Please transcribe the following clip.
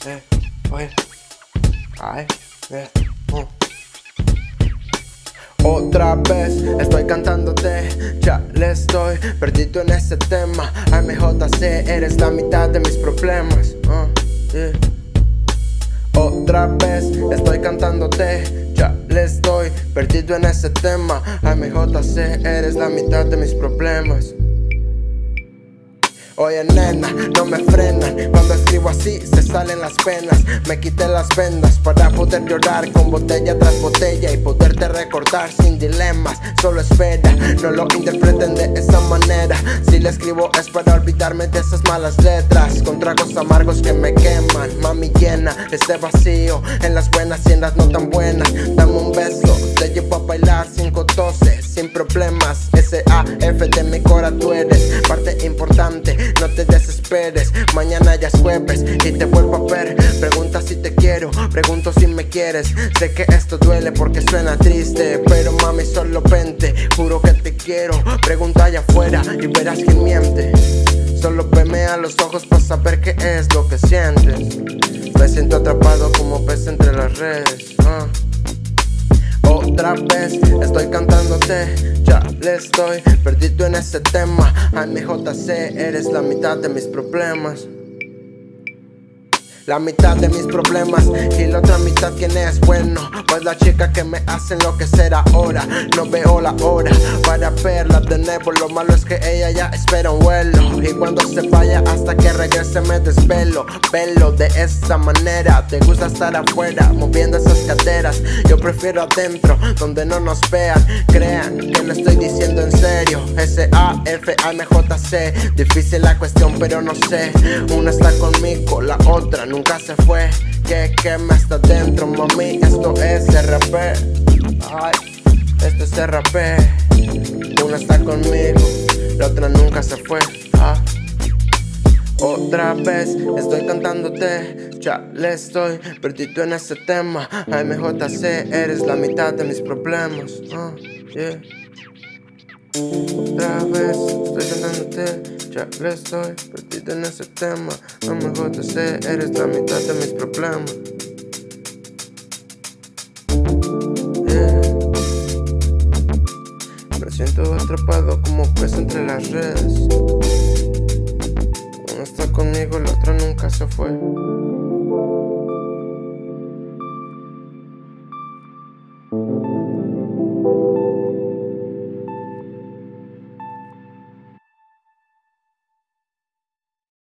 Oye, ay, Otra vez estoy cantándote, ya le estoy perdido en ese tema. AMJC, eres la mitad de mis problemas. Otra vez estoy cantándote, ya le estoy perdido en ese tema. AMJC, eres la mitad de mis problemas. Oye nena, no me frenan, cuando escribo así se salen las penas. Me quité las vendas para poder llorar con botella tras botella y poderte recordar sin dilemas. Solo espera, no lo interpreten de esa manera. Si le escribo es para olvidarme de esas malas letras, con tragos amargos que me queman. Mami, llena este vacío en las buenas y en las no tan buenas. Dame un beso, te llevo a bailar 512 sin problemas. SAF de mi cora, tú eres parte importante. No te desesperes, mañana ya es jueves y te vuelvo a ver. Pregunta si te quiero, pregunto si me quieres. Sé que esto duele porque suena triste, pero mami solo vente, juro que te quiero. Pregunta allá afuera y verás quién miente. Solo veme a los ojos para saber qué es lo que sientes. Me siento atrapado como pez entre las redes. Otra vez estoy cantándote, ya le estoy perdido en ese tema. AMJC, eres la mitad de mis problemas. La mitad de mis problemas y la otra mitad quién es. Bueno, pues la chica que me hace enloquecer ahora. No veo la hora para verla de nuevo. Lo malo es que ella ya espera un vuelo, y cuando se vaya hasta que regrese me desvelo. Velo de esa manera, te gusta estar afuera moviendo esas caderas. Yo prefiero adentro donde no nos vean. Crean que lo estoy diciendo en serio. SAF, AMJC, difícil la cuestión pero no sé. Una está conmigo, la otra nunca se fue. Que me está dentro, mami, esto es RP. Ay, esto es RP. Una está conmigo, la otra nunca se fue. Otra vez estoy cantándote, ya le estoy perdido en ese tema. AMJC, eres la mitad de mis problemas. Otra vez estoy cantándote, ya le estoy perdido en ese tema. AMJC, eres la mitad de mis problemas. Me siento atrapado como pez entre las redes. Uno está conmigo, el otro nunca se fue.